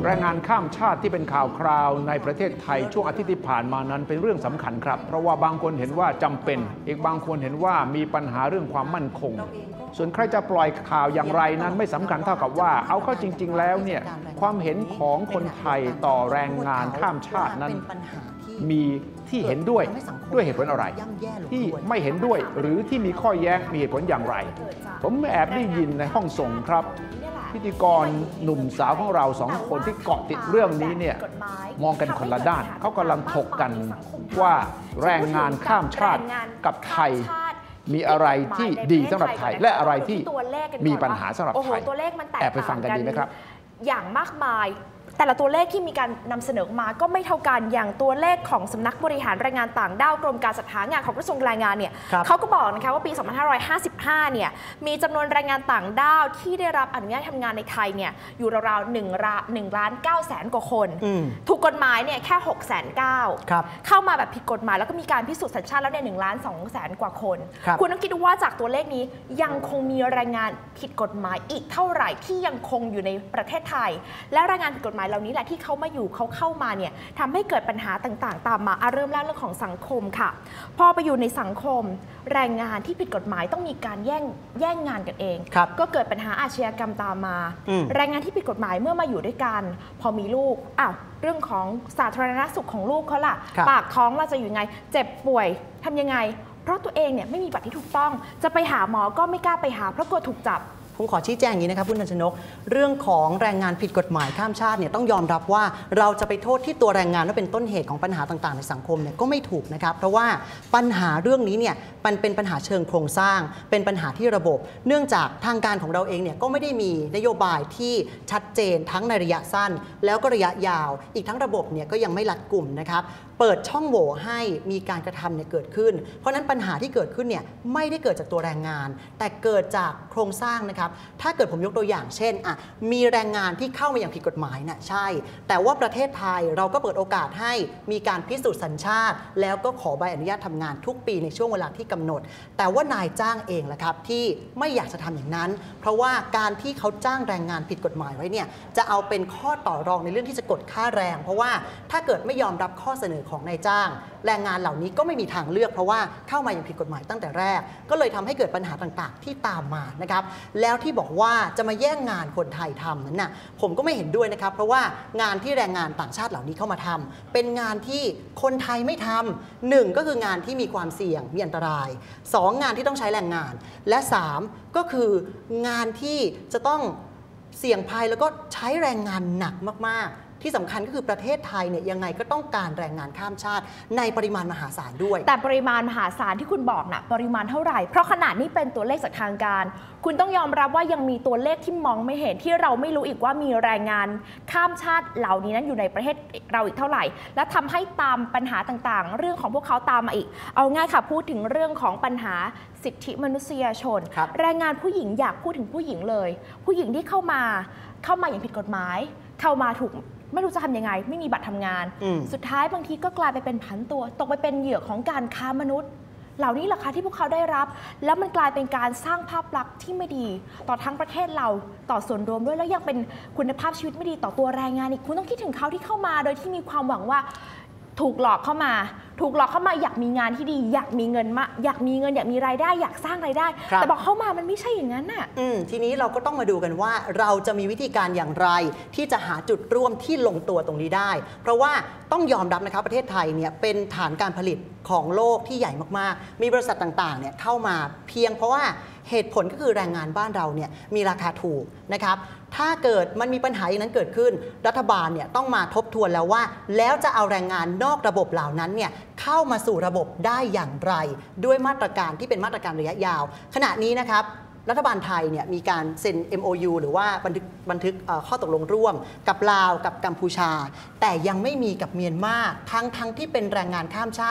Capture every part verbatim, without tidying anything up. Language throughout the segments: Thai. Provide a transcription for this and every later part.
แรงงานข้ามชาติที่เป็นข่าวคราวในประเทศไทยช่วงอาทิตย์ที่ผ่านมานั้นเป็นเรื่องสำคัญครับเพราะว่าบางคนเห็นว่าจำเป็นอีกบางคนเห็นว่ามีปัญหาเรื่องความมั่นคงส่วนใครจะปล่อยข่าวอย่างไรนั้นไม่สำคัญเท่ากับว่าเอาเข้าจริงๆแล้วเนี่ยความเห็นของคนไทยต่อแรงงานข้ามชาตินั้นมีที่เห็นด้วยด้วยเหตุผลอะไรที่ไม่เห็นด้วยหรือที่มีข้อแย้งมีเหตุผลอย่างไรผมแอบได้ยินในห้องส่งครับพิธีกรหนุ่มสาวของเราสองคนที่เกาะติดเรื่องนี้เนี่ยมองกันคนละด้านเขากำลังถกกันว่าแรงงานข้ามชาติกับไทยมีอะไรที่ดีสำหรับไทยและอะไรที่มีปัญหาสำหรับไทยแอบไปฟังกันดีไหมครับอย่างมากมายแต่ละตัวเลขที่มีการนำเสนอมาก็ไม่เท่ากันอย่างตัวเลขของสำนักบริหารแรงงานต่างด้าวกรมการจัดหางานของกระทรวงแรงงานเนี่ยเขาก็บอกนะคะว่าปี สองพันห้าร้อยห้าสิบห้า เนี่ยมีจำนวนแรงงานต่างด้าวที่ได้รับอนุญาตทำงานในไทยเนี่ยอยู่ราวๆหนึ่งล้านเก้าแสนกว่าคนถูกกฎหมายเนี่ยแค่ หกแสนเก้าหมื่น เข้ามาแบบผิดกฎหมายแล้วก็มีการพิสูจน์สัญชาติแล้วเนี่ยหนึ่งล้านสองแสนกว่าคนคุณต้องคิดดูว่าจากตัวเลขนี้ยังคงมีแรงงานผิดกฎหมายอีกเท่าไหร่ที่ยังคงอยู่ในประเทศไทยและแรงงานผิดกฎหมายเหล่านี้แหละที่เขามาอยู่เขาเข้ามาเนี่ยทำให้เกิดปัญหาต่างๆตามมาเริ่มแรกเรื่องของสังคมค่ะพอไปอยู่ในสังคมแรงงานที่ผิดกฎหมายต้องมีการแย่งแย่งงานกันเองก็เกิดปัญหาอาชญากรรมตามมาแรงงานที่ผิดกฎหมายเมื่อมาอยู่ด้วยกันพอมีลูกอ้าวเรื่องของสาธารณสุขของลูกเขาล่ะปากท้องเราจะอยู่ยังไงเจ็บป่วยทำยังไงเพราะตัวเองเนี่ยไม่มีบัตรที่ถูกต้องจะไปหาหมอก็ไม่กล้าไปหาเพราะกลัวถูกจับผมขอชี้แจงอย่างนี้นะครับคุณนันชนกเรื่องของแรงงานผิดกฎหมายข้ามชาติเนี่ยต้องยอมรับว่าเราจะไปโทษที่ตัวแรงงานว่าเป็นต้นเหตุของปัญหาต่างๆในสังคมเนี่ยก็ไม่ถูกนะครับเพราะว่าปัญหาเรื่องนี้เนี่ยมันเป็นปัญหาเชิงโครงสร้างเป็นปัญหาที่ระบบเนื่องจากทางการของเราเองเนี่ยก็ไม่ได้มีนโยบายที่ชัดเจนทั้งในระยะสั้นแล้วก็ระยะยาวอีกทั้งระบบเนี่ยก็ยังไม่รัดกุมนะครับเปิดช่องโหว่ให้มีการกระทำเนี่ยเกิดขึ้นเพราะนั้นปัญหาที่เกิดขึ้นเนี่ยไม่ได้เกิดจากตัวแรงงานแต่เกิดจากโครงสร้างนะครับถ้าเกิดผมยกตัวอย่างเช่นอ่ะมีแรงงานที่เข้ามาอย่างผิดกฎหมายน่ะใช่แต่ว่าประเทศไทยเราก็เปิดโอกาสให้มีการพิสูจน์สัญชาติแล้วก็ขอใบอนุญาตทำงานทุกปีในช่วงเวลาที่กำหนดแต่ว่านายจ้างเองแหละครับที่ไม่อยากจะทำอย่างนั้นเพราะว่าการที่เขาจ้างแรงงานผิดกฎหมายไว้เนี่ยจะเอาเป็นข้อต่อรองในเรื่องที่จะกดค่าแรงเพราะว่าถ้าเกิดไม่ยอมรับข้อเสนอของนายจ้างแรงงานเหล่านี้ก็ไม่มีทางเลือกเพราะว่าเข้ามาอย่างผิดกฎหมายตั้งแต่แรกก็เลยทำให้เกิดปัญหาต่างๆที่ตามมานะครับแล้วที่บอกว่าจะมาแย่งงานคนไทยทำนั้นน่ะผมก็ไม่เห็นด้วยนะครับเพราะว่างานที่แรงงานต่างชาติเหล่านี้เข้ามาทำเป็นงานที่คนไทยไม่ทำหนึ่งก็คืองานที่มีความเสี่ยงมีอันตรายสองงานที่ต้องใช้แรงงานและสามก็คืองานที่จะต้องเสี่ยงภัยแล้วก็ใช้แรงงานหนักมากๆที่สำคัญก็คือประเทศไทยเนี่ยยังไงก็ต้องการแรงงานข้ามชาติในปริมาณมหาศาลด้วยแต่ปริมาณมหาศาลที่คุณบอกนะปริมาณเท่าไหร่เพราะขนาดนี้เป็นตัวเลขจากทางการคุณต้องยอมรับว่ายังมีตัวเลขที่มองไม่เห็นที่เราไม่รู้อีกว่ามีแรงงานข้ามชาติเหล่านี้นั้นอยู่ในประเทศเราอีกเท่าไหร่และทำให้ตามปัญหาต่างๆเรื่องของพวกเขาตามมาอีกเอาง่ายค่ะพูดถึงเรื่องของปัญหาสิทธิมนุษยชนแรงงานผู้หญิงอยากพูดถึงผู้หญิงเลยผู้หญิงที่เข้ามาเข้ามาอย่างผิดกฎหมายเข้ามาถูกไม่รู้จะทำยังไงไม่มีบัตรทำงานสุดท้ายบางทีก็กลายไปเป็นผันตัวตกไปเป็นเหยื่อของการค้ามนุษย์เหล่านี้แหละค่ะที่พวกเขาได้รับแล้วมันกลายเป็นการสร้างภาพลักษณ์ที่ไม่ดีต่อทั้งประเทศเราต่อส่วนรวมด้วยแล้วยังเป็นคุณภาพชีวิตไม่ดีต่อตัวแรงงานอีกคุณต้องคิดถึงเขาที่เข้ามาโดยที่มีความหวังว่าถูกหลอกเข้ามาถูกหลอกเข้ามาอยากมีงานที่ดีอยากมีเงินมาอยากมีเงินอยากมีรายได้อยากสร้างรายได้แต่บอกเข้ามามันไม่ใช่อย่างนั้นน่ะทีนี้เราก็ต้องมาดูกันว่าเราจะมีวิธีการอย่างไรที่จะหาจุดร่วมที่ลงตัวตรงนี้ได้เพราะว่าต้องยอมรับนะครับประเทศไทยเนี่ยเป็นฐานการผลิตของโลกที่ใหญ่มากๆมีบริษัทต่างๆเนี่ยเข้ามาเพียงเพราะว่าเหตุผลก็คือแรงงานบ้านเราเนี่ยมีราคาถูกนะครับถ้าเกิดมันมีปัญหาอย่างนั้นเกิดขึ้นรัฐบาลเนี่ยต้องมาทบทวนแล้วว่าแล้วจะเอาแรงงานนอกระบบเหล่านั้นเนี่ยเข้ามาสู่ระบบได้อย่างไรด้วยมาตรการที่เป็นมาตรการระยะยาวขณะนี้นะครับรัฐบาลไทยเนี่ยมีการเซ็น เอ็ม โอ ยู หรือว่าบันทึกบันทึกข้อตกลงร่วมกับลาวกับกัมพูชาแต่ยังไม่มีกับเมียนมาทั้งทั้งที่เป็นแรงงานข้ามชาติ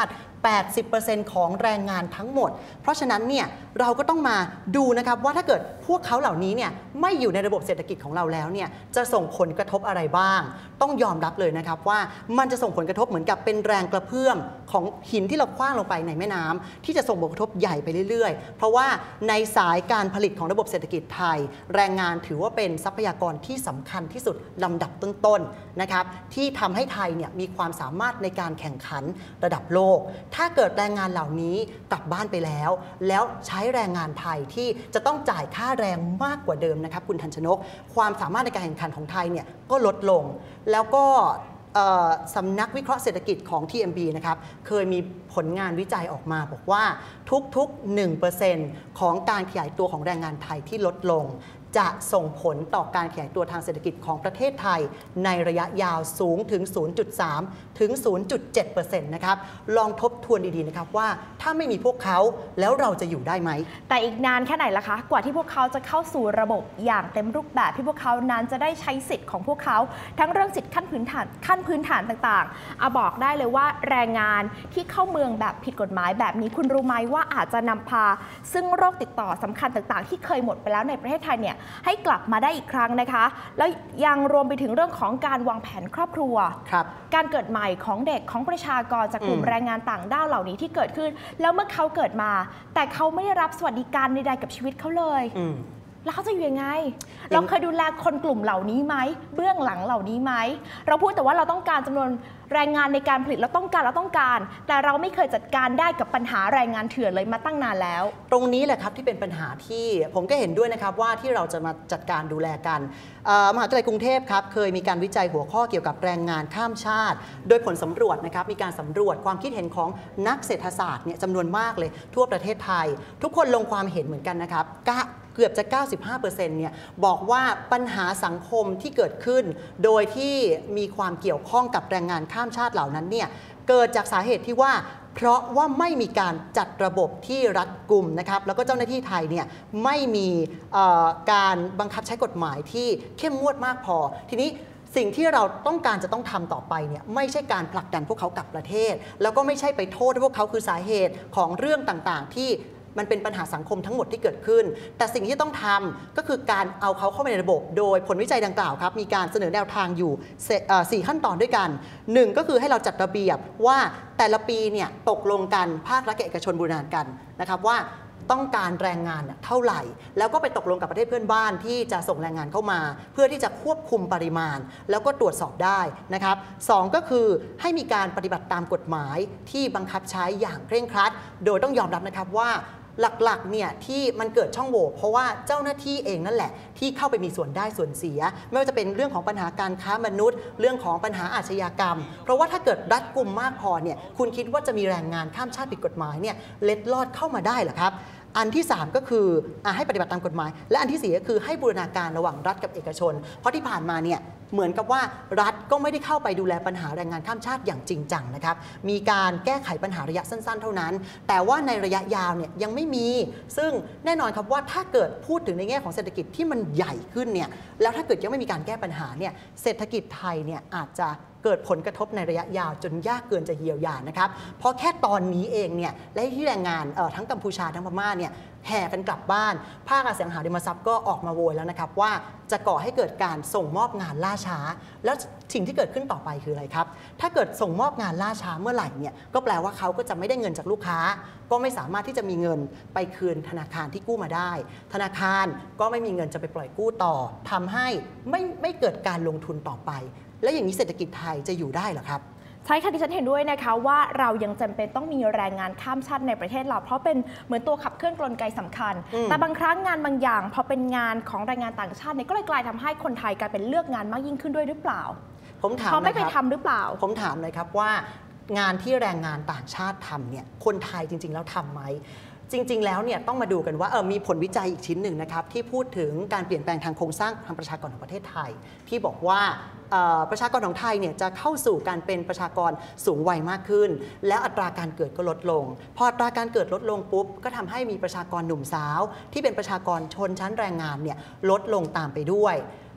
แปดสิบเปอร์เซ็นต์ ของแรงงานทั้งหมดเพราะฉะนั้นเนี่ยเราก็ต้องมาดูนะครับว่าถ้าเกิดพวกเขาเหล่านี้เนี่ยไม่อยู่ในระบบเศรษฐกิจของเราแล้วเนี่ยจะส่งผลกระทบอะไรบ้างต้องยอมรับเลยนะครับว่ามันจะส่งผลกระทบเหมือนกับเป็นแรงกระเพื่อมของหินที่เราคว้างลงไปในแม่น้ำที่จะส่งผลกระทบใหญ่ไปเรื่อยๆเพราะว่าในสายการผลิตของระบบเศรษฐกิจไทยแรงงานถือว่าเป็นทรัพยากรที่สำคัญที่สุดลำดับต้นๆนะครับที่ทำให้ไทยเนี่ยมีความสามารถในการแข่งขันระดับโลกถ้าเกิดแรงงานเหล่านี้กลับบ้านไปแล้วแล้วใช้แรงงานไทยที่จะต้องจ่ายค่าแรงมากกว่าเดิมนะครับคุณทันชนกความสามารถในการแข่งขันของไทยเนี่ยก็ลดลงแล้วก็สำนักวิเคราะห์เศรษฐกิจของ ที เอ็ม บี นะครับเคยมีผลงานวิจัยออกมาบอกว่าทุกๆ หนึ่งเปอร์เซ็นต์ ของการขยายตัวของแรงงานไทยที่ลดลงจะส่งผลต่อการขยายตัวทางเศรษฐกิจของประเทศไทยในระยะยาวสูงถึง ศูนย์จุดสาม ถึง ศูนย์จุดเจ็ดเปอร์เซ็นต์ นะครับลองทบทวนดีๆนะครับว่าถ้าไม่มีพวกเขาแล้วเราจะอยู่ได้ไหมแต่อีกนานแค่ไหนล่ะคะกว่าที่พวกเขาจะเข้าสู่ระบบอย่างเต็มรูปแบบที่พวกเขานั้นจะได้ใช้สิทธิ์ของพวกเขาทั้งเรื่องสิทธิขั้นพื้นฐานขั้นพื้นฐานต่างๆเอาบอกได้เลยว่าแรงงานที่เข้าเมืองแบบผิดกฎหมายแบบนี้คุณรู้ไหมว่าอาจจะนำพาซึ่งโรคติดต่อสำคัญต่างๆที่เคยหมดไปแล้วในประเทศไทยเนี่ยให้กลับมาได้อีกครั้งนะคะแล้วยังรวมไปถึงเรื่องของการวางแผนครอบครัวการเกิดใหม่ของเด็กของประชากรจากกลุ่มแรงงานต่างด้าวเหล่านี้ที่เกิดขึ้นแล้วเมื่อเขาเกิดมาแต่เขาไม่ได้รับสวัสดิการใดๆกับชีวิตเขาเลยแล้วเขาจะอยู่ยังไงเราเคยดูแลคนกลุ่มเหล่านี้ไหมเบื้องหลังเหล่านี้ไหมเราพูดแต่ว่าเราต้องการจำนวนแรงงานในการผลิตเราต้องการเราต้องการแต่เราไม่เคยจัดการได้กับปัญหาแรงงานเถื่อนเลยมาตั้งนานแล้วตรงนี้แหละครับที่เป็นปัญหาที่ผมก็เห็นด้วยนะครับว่าที่เราจะมาจัดการดูแลกันมหาวิทยาลัยกรุงเทพครับเคยมีการวิจัยหัวข้อเกี่ยวกับแรงงานข้ามชาติโดยผลสำรวจนะครับมีการสำรวจความคิดเห็นของนักเศรษฐศาสตร์เนี่ยจำนวนมากเลยทั่วประเทศไทยทุกคนลงความเห็นเหมือนกันนะครับเกือบจะ เก้าสิบห้าเปอร์เซ็นต์ เนี่ยบอกว่าปัญหาสังคมที่เกิดขึ้นโดยที่มีความเกี่ยวข้องกับแรงงานข้ามชาติเหล่านั้นเนี่ยเกิดจากสาเหตุที่ว่าเพราะว่าไม่มีการจัดระบบที่รัดกุมนะครับแล้วก็เจ้าหน้าที่ไทยเนี่ยไม่มีการบังคับใช้กฎหมายที่เข้มงวดมากพอทีนี้สิ่งที่เราต้องการจะต้องทำต่อไปเนี่ยไม่ใช่การผลักดันพวกเขากลับประเทศแล้วก็ไม่ใช่ไปโทษว่าพวกเขาคือสาเหตุของเรื่องต่างๆที่มันเป็นปัญหาสังคมทั้งหมดที่เกิดขึ้นแต่สิ่งที่ต้องทำก็คือการเอาเขาเข้าไปในระบบโดยผลวิจัยดังกล่าวครับมีการเสนอแนวทางอยู่สี่ขั้นตอนด้วยกันหนึ่งก็คือให้เราจัดระเบียบว่าแต่ละปีเนี่ยตกลงกันภาครัฐกับเอกชนบูรณาการกันนะครับว่าต้องการแรงงานเท่าไหร่แล้วก็ไปตกลงกับประเทศเพื่อนบ้านที่จะส่งแรงงานเข้ามาเพื่อที่จะควบคุมปริมาณแล้วก็ตรวจสอบได้นะครับสองก็คือให้มีการปฏิบัติตามกฎหมายที่บังคับใช้อย่างเคร่งครัดโดยต้องยอมรับนะครับว่าหลักๆเนี่ยที่มันเกิดช่องโหว่เพราะว่าเจ้าหน้าที่เองนั่นแหละที่เข้าไปมีส่วนได้ส่วนเสียไม่ว่าจะเป็นเรื่องของปัญหาการค้ามนุษย์เรื่องของปัญหาอาชญากรรมเพราะว่าถ้าเกิดรัดกุมมากพอเนี่ยคุณคิดว่าจะมีแรงงานข้ามชาติผิดกฎหมายเนี่ยเล็ดลอดเข้ามาได้เหรอครับอันที่สามก็คืออให้ปฏิบัติตามกฎหมายและอันที่สี่ก็คือให้บูรณาการระหว่างรัฐกับเอกชนเพราะที่ผ่านมาเนี่ยเหมือนกับว่ารัฐก็ไม่ได้เข้าไปดูแลปัญหาแรงงานข้ามชาติอย่างจริงจังนะครับมีการแก้ไขปัญหาระยะสั้นๆเท่านั้นแต่ว่าในระยะยาวเนี่ยยังไม่มีซึ่งแน่นอนครับว่าถ้าเกิดพูดถึงในแง่ของเศรษฐกิจที่มันใหญ่ขึ้นเนี่ยแล้วถ้าเกิดยังไม่มีการแก้ปัญหาเนี่ยเศรษฐกิจไทยเนี่ยอาจจะเกิดผลกระทบในระยะยาวจนยากเกินจะเยียวยานะครับเพราะแค่ตอนนี้เองเนี่ยและที่แรงงานทั้งกัมพูชาทั้งพม่าเนี่ยแห่กันกลับบ้านภาคอสังหาริมทรัพย์ก็ออกมาโวยแล้วนะครับว่าจะก่อให้เกิดการส่งมอบงานล่าช้าแล้วสิ่งที่เกิดขึ้นต่อไปคืออะไรครับถ้าเกิดส่งมอบงานล่าช้าเมื่อไหร่เนี่ยก็แปลว่าเขาก็จะไม่ได้เงินจากลูกค้าก็ไม่สามารถที่จะมีเงินไปคืนธนาคารที่กู้มาได้ธนาคารก็ไม่มีเงินจะไปปล่อยกู้ต่อทำให้ไม่ไม่เกิดการลงทุนต่อไปแล้วอย่างนี้เศรษฐกิจไทยจะอยู่ได้เหรอครับใช่ค่ะที่ฉันเห็นด้วยนะคะว่าเรายังจำเป็นต้องมีแรงงานข้ามชาติในประเทศเราเพราะเป็นเหมือนตัวขับเคลื่อนกลไกสำคัญแต่บางครั้งงานบางอย่างพอเป็นงานของแรงงานต่างชาติเนี่ยก็เลยกลายทำให้คนไทยกลายเป็นเลือกงานมากยิ่งขึ้นด้วยหรือเปล่าผมถามเขาไม่ไปทำหรือเปล่าผมถามเลยครับว่างานที่แรงงานต่างชาติทำเนี่ยคนไทยจริงๆแล้วทำไหมจริงๆแล้วเนี่ยต้องมาดูกันว่าเออมีผลวิจัยอีกชิ้นหนึ่งนะครับที่พูดถึงการเปลี่ยนแปลงทางโครงสร้างทางประชากรของประเทศไทยที่บอกว่าประชากรของไทยเนี่ยจะเข้าสู่การเป็นประชากรสูงวัยมากขึ้นแล้วอัตราการเกิดก็ลดลงพออัตราการเกิดลดลงปุ๊บก็ทำให้มีประชากรหนุ่มสาวที่เป็นประชากรชนชั้นแรงงานเนี่ยลดลงตามไปด้วย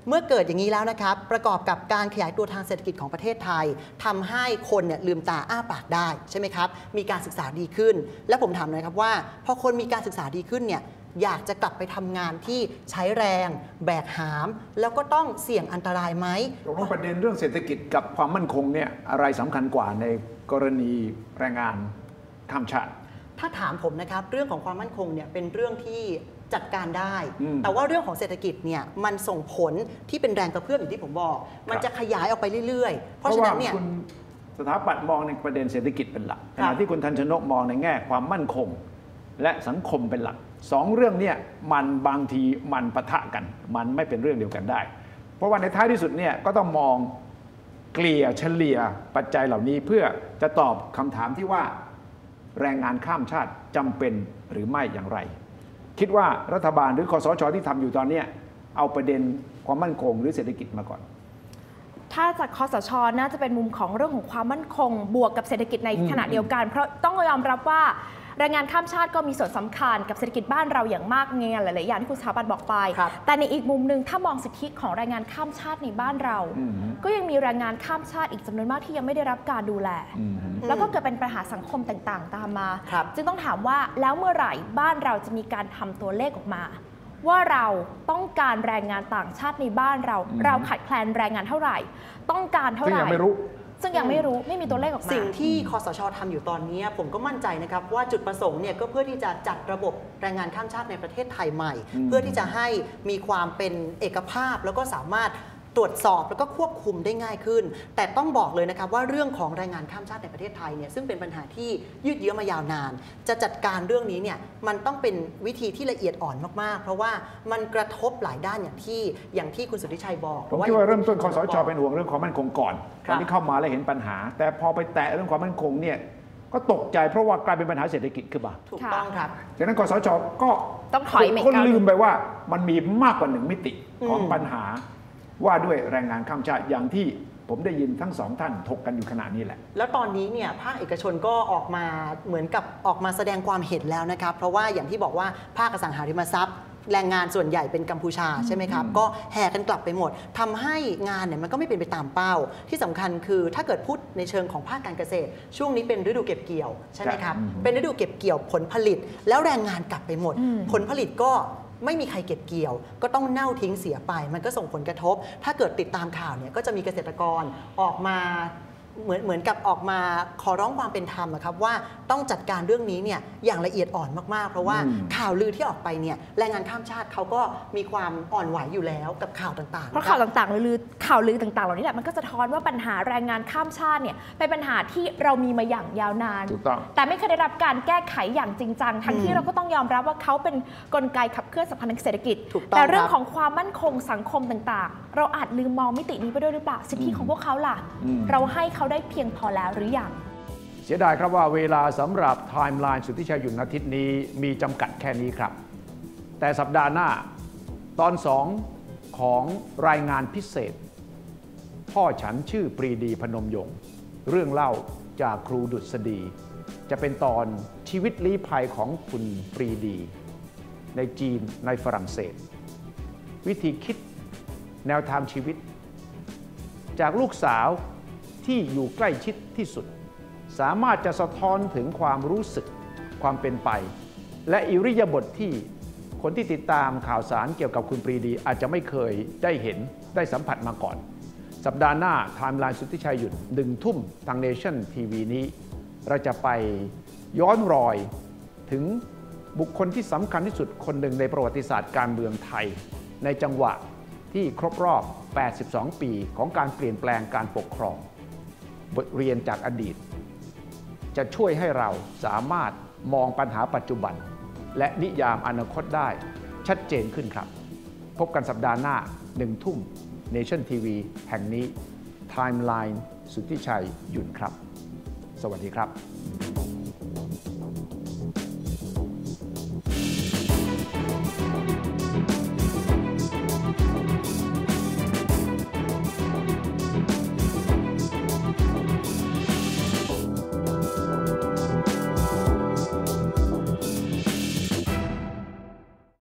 เมื่อเกิดอย่างนี้แล้วนะครับประกอบกับการขยายตัวทางเศรษฐกิจของประเทศไทยทำให้คนเนี่ยลืมตาอ้าปากได้ใช่ไหมครับมีการศึกษาดีขึ้นและผมถามหน่อยครับว่าพอคนมีการศึกษาดีขึ้นเนี่ยอยากจะกลับไปทำงานที่ใช้แรงแบกหามแล้วก็ต้องเสี่ยงอันตรายไหมตกลงประเด็นเรื่องเศรษฐกิจกับความมั่นคงเนี่ยอะไรสำคัญกว่าในกรณีแรงงานข้ามชาติถ้าถามผมนะครับเรื่องของความมั่นคงเนี่ยเป็นเรื่องที่จัดการได้แต่ว่าเรื่องของเศรษฐกิจเนี่ยมันส่งผลที่เป็นแรงกระเพื่อมอย่างที่ผมบอกมันจะขยายออกไปเรื่อยๆเพราะฉะนั้นเนี่ยคุณสถาปัตย์มองในประเด็นเศรษฐกิจเป็นหลักขณะที่คุณทันชนกมองในแง่ความมั่นคงและสังคมเป็นหลักสองเรื่องเนี่ยมันบางทีมันปะทะกันมันไม่เป็นเรื่องเดียวกันได้เพราะว่าในท้ายที่สุดเนี่ยก็ต้องมองเกลี่ยเฉลี่ยปัจจัยเหล่านี้เพื่อจะตอบคำถามที่ว่าแรงงานข้ามชาติจำเป็นหรือไม่อย่างไรคิดว่ารัฐบาลหรือคสช.ที่ทำอยู่ตอนนี้เอาประเด็นความมั่นคงหรือเศรษฐกิจมาก่อนถ้าจากคสช.น่าจะเป็นมุมของเรื่องของความมั่นคงบวกกับเศรษฐกิจในขณะเดียวกันเพราะต้องยอมรับว่าแรงงานข้ามชาติก็มีส่วนสำคัญกับเศรษฐกิจบ้านเราอย่างมากเงี้ยหลายๆอย่างที่คุณสถาปัตย์บอกไปแต่ในอีกมุมหนึ่งถ้ามองสิทธิของแรงงานข้ามชาติในบ้านเราก็ยังมีแรงงานข้ามชาติอีกจำนวนมากที่ยังไม่ได้รับการดูแลแล้วก็เกิดเป็นปัญหาสังคมต่างๆตามมาจึงต้องถามว่าแล้วเมื่อไหร่บ้านเราจะมีการทำตัวเลขออกมาว่าเราต้องการแรงงานต่างชาติในบ้านเราเราขาดแคลนแรงงานเท่าไหร่ต้องการเท่าไหร่ซึ่งยังไม่รู้ไม่มีตัวเลขออกมาสิ่งที่คสช.ทำอยู่ตอนนี้ผมก็มั่นใจนะครับว่าจุดประสงค์เนี่ยก็เพื่อที่จะจัดระบบแรงงานข้ามชาติในประเทศไทยใหม่เพื่อที่จะให้มีความเป็นเอกภาพแล้วก็สามารถตรวจสอบแล้วก็ควบคุมได้ง่ายขึ้นแต่ต้องบอกเลยนะครับว่าเรื่องของแรงงานข้ามชาติในประเทศไทยเนี่ยซึ่งเป็นปัญหาที่ยืดเยื้อมายาวนานจะจัดการเรื่องนี้เนี่ยมันต้องเป็นวิธีที่ละเอียดอ่อนมากๆเพราะว่ามันกระทบหลายด้านอย่างที่อย่างที่คุณสุทธิชัยบอกผมคิดว่าเริ่มต้นคสช.เป็นห่วงเรื่องความมั่นคงก่อนตอนที่เข้ามาแล้วเห็นปัญหาแต่พอไปแตะเรื่องความมั่นคงเนี่ยก็ตกใจเพราะว่ากลายเป็นปัญหาเศรษฐกิจขึ้นมาถูกต้องครับฉะนั้นคสช.ก็ต้องถอยคนลืมไปว่ามันมีมากกว่าหนึ่งมิติของปัญหาว่าด้วยแรงงานข้ามชาติอย่างที่ผมได้ยินทั้งสองท่านถกกันอยู่ขณะนี้แหละแล้วตอนนี้เนี่ยภาคเอกชนก็ออกมาเหมือนกับออกมาแสดงความเห็นแล้วนะครับเพราะว่าอย่างที่บอกว่าภาคอสังหาริมทรัพย์แรงงานส่วนใหญ่เป็นกัมพูชาใช่ไหมครับก็แห่กันกลับไปหมดทำให้งานเนี่ยมันก็ไม่เป็นไปตามเป้าที่สำคัญคือถ้าเกิดพูดในเชิงของภาคการเกษตรช่วงนี้เป็นฤดูเก็บเกี่ยวใช่ไหมครับเป็นฤดูเก็บเกี่ยวผลผลิตแล้วแรงงานกลับไปหมดผลผลิตก็ไม่มีใครเก็บเกี่ยวก็ต้องเน่าทิ้งเสียไปมันก็ส่งผลกระทบถ้าเกิดติดตามข่าวเนี่ยก็จะมีเกษตรกรออกมาเหมือนเหมือนกับออกมาขอร้องความเป็นธรรมนะครับว่าต้องจัดการเรื่องนี้เนี่ยอย่างละเอียดอ่อนมากๆเพราะว่าข่าวลือที่ออกไปเนี่ยแรงงานข้ามชาติเขาก็มีความอ่อนไหวอยู่แล้วกับข่าวต่างๆเพราะข่าวต่างๆลือข่าวลือต่างๆเหล่านี้แหละมันก็สะท้อนว่าปัญหาแรงงานข้ามชาติเนี่ยเป็นปัญหาที่เรามีมาอย่างยาวนานแต่ไม่เคยได้รับการแก้ไขอย่างจริงจังทั้งที่เราก็ต้องยอมรับว่าเขาเป็นกลไกขับเคลื่อนสัมพันธ์ทางเศรษฐกิจแต่เรื่องของความมั่นคงสังคมต่างๆเราอาจลืมมองมิตินี้ไปด้วยหรือเปล่าสิทธิของพวกเขาล่ะเราให้เขาได้เพียงพอแล้วหรือยังเสียดายครับว่าเวลาสำหรับไทม์ไลน์สุทธิชัยหยุ่นอาทิตย์นี้มีจำกัดแค่นี้ครับแต่สัปดาห์หน้าตอนสองของรายงานพิเศษพ่อฉันชื่อปรีดีพนมยงค์เรื่องเล่าจากครูดุษฎีจะเป็นตอนชีวิตลี้ภัยของคุณปรีดีในจีนในฝรั่งเศสวิธีคิดแนวทางชีวิตจากลูกสาวที่อยู่ใกล้ชิดที่สุดสามารถจะสะท้อนถึงความรู้สึกความเป็นไปและอิริยาบถที่คนที่ติดตามข่าวสารเกี่ยวกับคุณปรีดีอาจจะไม่เคยได้เห็นได้สัมผัสมาก่อนสัปดาห์หน้าไทม์ไลน์สุทธิชัยหยุ่นหนึ่งทุ่มทางเนชั่นทีวีนี้เราจะไปย้อนรอยถึงบุคคลที่สำคัญที่สุดคนหนึ่งในประวัติศาสตร์การเมืองไทยในจังหวะที่ครบรอบแปดสิบสองปีของการเปลี่ยนแปลงการปกครองบทเรียนจากอดีตจะช่วยให้เราสามารถมองปัญหาปัจจุบันและนิยามอนาคตได้ชัดเจนขึ้นครับพบกันสัปดาห์หน้าหนึ่งทุ่ม Nation ที วี แห่งนี้ Timeline สุทธิชัยหยุ่นครับสวัสดีครับ